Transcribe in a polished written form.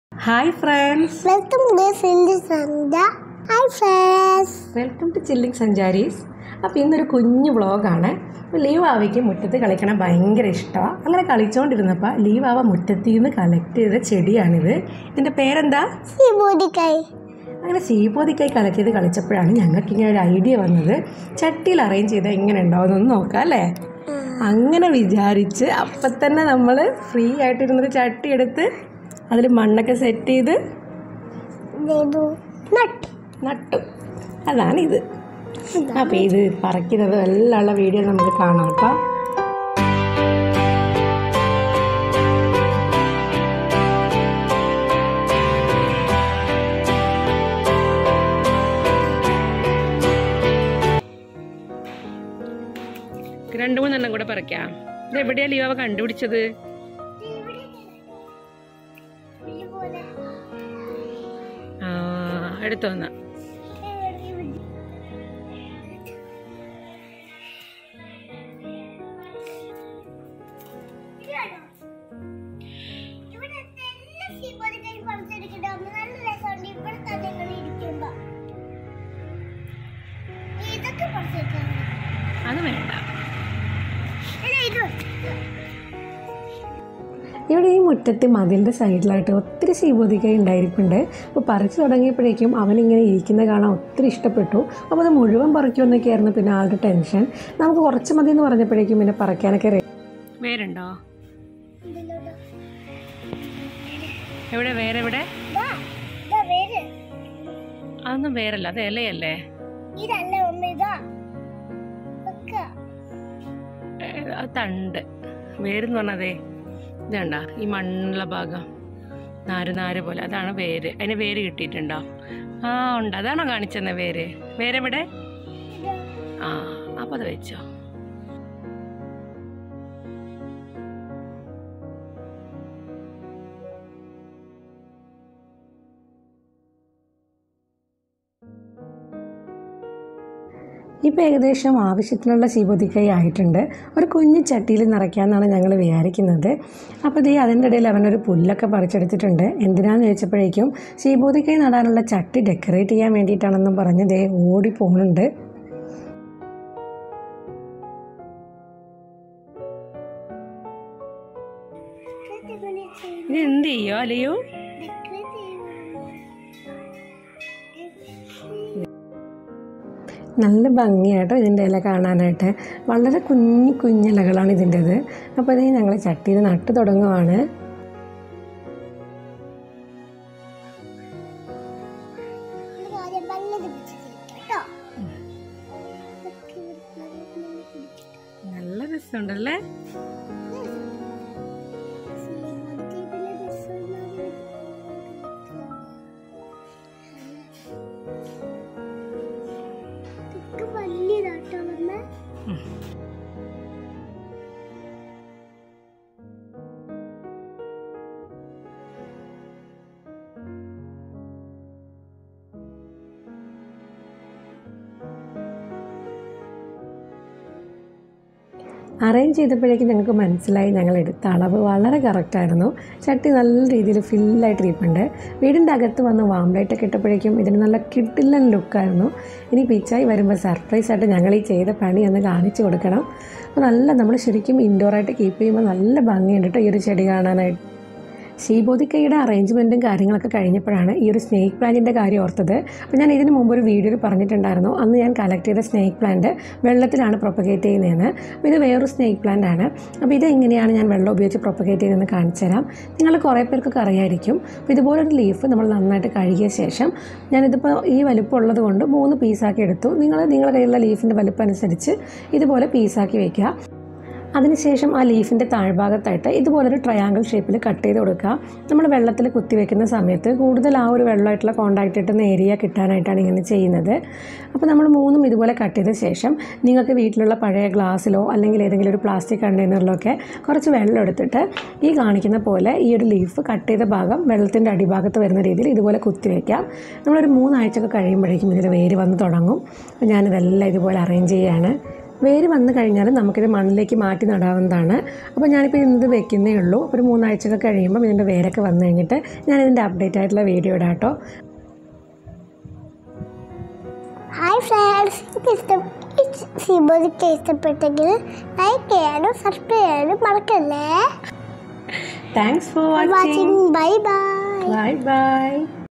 Hi friends, Welcome to Chilling Sanja. Hi friends. Welcome to chilling Sancharis. അപ്പോൾ ഇന്നൊരു കുഞ്ഞു വ്ളോഗാണ്. അപ്പോൾ ലീവ് ആവയ്ക്ക് മുറ്റത്ത് കളിക്കണം ഭയങ്കര ഇഷ്ടമാണ്. അങ്ങനെ കളിച്ചുകൊണ്ടിരുന്നപ്പോൾ ലീവ് ആവ മുറ്റത്തിൽ നിന്ന് കളക്ട് ചെയ്ത ചെടിയാണിത്. ഇതിൻ്റെ പേരെന്താ? സീബോദിക്കായ്. അങ്ങനെ സീബോദിക്കായ് കളക്ട് ചെയ്ത് കളിച്ചപ്പോഴാണ് ഞങ്ങൾക്ക് ഇങ്ങനെ ഒരു ഐഡിയ വന്നത്. ചട്ടിയിൽ അറേഞ്ച് ചെയ്താൽ എങ്ങനെ ഉണ്ടാവുമെന്നൊന്ന് നോക്കാം അല്ലേ. അങ്ങനെ വിചാരിച്ച് അപ്പം തന്നെ നമ്മൾ ഫ്രീ ആയിട്ടിരുന്നൊരു ചട്ടി എടുത്ത് അതിൽ മണ്ണൊക്കെ സെറ്റ് ചെയ്ത് നട്ടു. അതാണിത്. അപ്പോൾ ഇത് പറിക്കുന്നത് എല്ലാം ഉള്ള വീഡിയോ നമുക്ക് കാണാം കേട്ടോ. രണ്ടു മൂന്നെണ്ണം കൂടെ പറിക്കാം. ഇത് എവിടെയാ ലീവാവ കണ്ടുപിടിച്ചത്? എടുത്തു വന്ന അത് വേണ്ട. ഇവിടെ ഈ മുറ്റത്ത് മതിലിൻ്റെ സൈഡിലായിട്ട് ഒത്തിരി സീബോദിക്കായ് ഉണ്ടായിരിക്കുന്നുണ്ട്. അപ്പോൾ പറിച്ചു തുടങ്ങിയപ്പോഴേക്കും അവനിങ്ങനെ ഇരിക്കുന്ന കാണാൻ ഒത്തിരി ഇഷ്ടപ്പെട്ടു. അപ്പോൾ അത് മുഴുവൻ പറിക്കുമെന്നൊക്കെയായിരുന്നു പിന്നെ ആളുടെ ടെൻഷൻ. നമുക്ക് കുറച്ച് മതി എന്ന് പറഞ്ഞപ്പോഴേക്കും പിന്നെ പറിക്കാനൊക്കെ വേരുണ്ടോ? എവിടെ വേരെവിടെ? അതൊന്നും വേരല്ല, അത് ഇലയല്ലേ? അത് തണ്ട്. വേരെന്ന് പറഞ്ഞതേ ഇതുണ്ട, ഈ മണ്ണുള്ള ഭാഗം നാര് പോലെ, അതാണ് വേര്. അതിന് വേര് കിട്ടിയിട്ടുണ്ടോ? ആ ഉണ്ട്, അതാണോ കാണിച്ചെന്ന വേര്? വേരെവിടെ? ആ അപ്പോൾ അത് വെച്ചോ. ഇപ്പോൾ ഏകദേശം ആവശ്യത്തിനുള്ള സീബോദിക്കായ് ആയിട്ടുണ്ട്. ഒരു കുഞ്ഞു ചട്ടിയിൽ നിറയ്ക്കാമെന്നാണ് ഞങ്ങൾ വിചാരിക്കുന്നത്. അപ്പോൾ ദേ അതിൻ്റെ ഇടയിൽ അവനൊരു പുല്ലൊക്കെ പറിച്ചെടുത്തിട്ടുണ്ട്. എന്തിനാന്ന് ചോദിച്ചപ്പോഴേക്കും സീബോദിക്കായ് നടാനുള്ള ചട്ടി ഡെക്കറേറ്റ് ചെയ്യാൻ വേണ്ടിയിട്ടാണെന്നും പറഞ്ഞ് ദേ ഓടി പോകുന്നുണ്ട്. ഇത് എന്ത് ചെയ്യോ അല്ലയോ? നല്ല ഭംഗിയായിട്ടോ ഇതിൻ്റെ ഇല കാണാനായിട്ട്. വളരെ കുഞ്ഞിലകളാണ് ഇതിൻ്റെത്. അപ്പോൾ ഇത് ഞങ്ങൾ ചട്ടിയിൽ നട്ട് തുടങ്ങുവാണ്. നല്ല രസമുണ്ടല്ലേ? അറേഞ്ച് ചെയ്തപ്പോഴേക്കും ഞങ്ങൾക്ക് മനസ്സിലായി ഞങ്ങൾ എടുത്ത അളവ് വളരെ കറക്റ്റായിരുന്നു. ചട്ടി നല്ല രീതിയിൽ ഫില്ലായിട്ട് ഇരിപ്പുണ്ട്. വീടിൻ്റെ അകത്ത് വന്ന് വാം ലൈറ്റൊക്കെ ഇട്ടപ്പോഴേക്കും ഇതിന് നല്ല കിടിലൻ ലുക്കായിരുന്നു. ഇനി പിച്ചായി വരുമ്പോൾ സർപ്രൈസായിട്ട് ഞങ്ങൾ ഈ ചെയ്ത പണി ഒന്ന് കാണിച്ചു കൊടുക്കണം. അപ്പോൾ നമ്മൾ ശരിക്കും ഇൻഡോറായിട്ട് കീപ്പ് ചെയ്യുമ്പോൾ നല്ല ഭംഗിയുണ്ട് കേട്ടോ ഈ ഒരു ചെടി കാണാനായിട്ട്. സീബോദിക്കായുടെ അറേഞ്ച്മെൻറ്റും കാര്യങ്ങളൊക്കെ കഴിഞ്ഞപ്പോഴാണ് ഈ ഒരു സ്നേക്ക് പ്ലാന്റിൻ്റെ കാര്യം ഓർത്തത്. അപ്പോൾ ഞാൻ ഇതിന് മുമ്പ് ഒരു വീഡിയോയിൽ പറഞ്ഞിട്ടുണ്ടായിരുന്നു, അന്ന് ഞാൻ കളക്ട് ചെയ്ത സ്നേക്ക് പ്ലാന്റ് വെള്ളത്തിലാണ് പ്രൊപ്പഗേറ്റ് ചെയ്യുന്നതെന്ന്. അപ്പോൾ ഇത് വേറൊരു സ്നേക്ക് പ്ലാന്റ് ആണ്. അപ്പോൾ ഇതെങ്ങനെയാണ് ഞാൻ വെള്ളം ഉപയോഗിച്ച് പ്രൊപ്പഗേറ്റ് ചെയ്യുന്നതെന്ന് കാണിച്ചു തരാം. നിങ്ങൾ കുറേ പേർക്കൊക്കെ അറിയായിരിക്കും. അപ്പോൾ ഇതുപോലൊരു ലീഫ് നമ്മൾ നന്നായിട്ട് കഴുകിയ ശേഷം ഞാനിതിപ്പോൾ ഈ വലുപ്പം ഉള്ളത് കൊണ്ട് 3 പീസാക്കി എടുത്തു. നിങ്ങളുടെ കയ്യിലുള്ള ലീഫിൻ്റെ വലുപ്പം അനുസരിച്ച് ഇതുപോലെ പീസാക്കി വയ്ക്കുക. അതിനുശേഷം ആ ലീഫിൻ്റെ താഴ്ഭാഗത്തായിട്ട് ഇതുപോലൊരു ട്രയാങ്കിൾ ഷേപ്പിൽ കട്ട് ചെയ്ത് കൊടുക്കുക. നമ്മൾ വെള്ളത്തിൽ കുത്തി വയ്ക്കുന്ന സമയത്ത് കൂടുതൽ ആ ഒരു വെള്ളമായിട്ടുള്ള കോണ്ടാക്റ്റ് കിട്ടുന്ന ഏരിയ കിട്ടാനായിട്ടാണ് ഇങ്ങനെ ചെയ്യുന്നത്. അപ്പോൾ നമ്മൾ 3ഉം ഇതുപോലെ കട്ട് ചെയ്ത ശേഷം നിങ്ങൾക്ക് വീട്ടിലുള്ള പഴയ ഗ്ലാസ്സിലോ അല്ലെങ്കിൽ ഏതെങ്കിലും ഒരു പ്ലാസ്റ്റിക് കണ്ടെയ്നറിലോ ഒക്കെ കുറച്ച് വെള്ളം എടുത്തിട്ട് ഈ കാണിക്കുന്ന പോലെ ഈ ഒരു ലീഫ് കട്ട് ചെയ്ത ഭാഗം വെള്ളത്തിൻ്റെ അടിഭാഗത്ത് വരുന്ന രീതിയിൽ ഇതുപോലെ കുത്തി വയ്ക്കാം. നമ്മളൊരു 3 ആഴ്ചയൊക്കെ കഴിയുമ്പോഴേക്കും ഇതിൽ വേര് വന്ന് തുടങ്ങും. അപ്പോൾ ഞാനിതെല്ലാം ഇതുപോലെ അറേഞ്ച് ചെയ്യുകയാണ്. വേര് വന്നു കഴിഞ്ഞാൽ നമുക്കിത് മണ്ണിലേക്ക് മാറ്റി നടാവുന്നതാണ്. അപ്പോൾ ഞാനിപ്പോൾ ഇത് വെക്കുന്നേ ഉള്ളൂ. ഒരു 3 ആഴ്ചയൊക്കെ കഴിയുമ്പോൾ ഇതിൻ്റെ വേരൊക്കെ വന്നു കഴിഞ്ഞിട്ട് ഞാനിതിൻ്റെ അപ്ഡേറ്റ് ആയിട്ടുള്ള വീഡിയോ ഇടാം കേട്ടോ. ഹായ് ഫ്രണ്ട്സ്, ഇഷ്ടപ്പെട്ടെങ്കിൽ ലൈക്ക് ചെയ്യാനും സബ്സ്ക്രൈബ് ചെയ്യാനും മറക്കല്ലേ. Thanks for watching. Bye bye. Bye by.